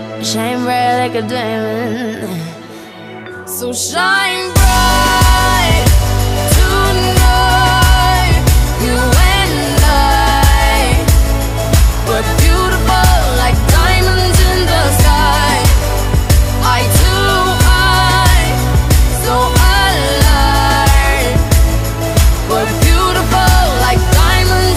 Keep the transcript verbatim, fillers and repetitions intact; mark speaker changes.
Speaker 1: Shine bright like a diamond. So shine bright.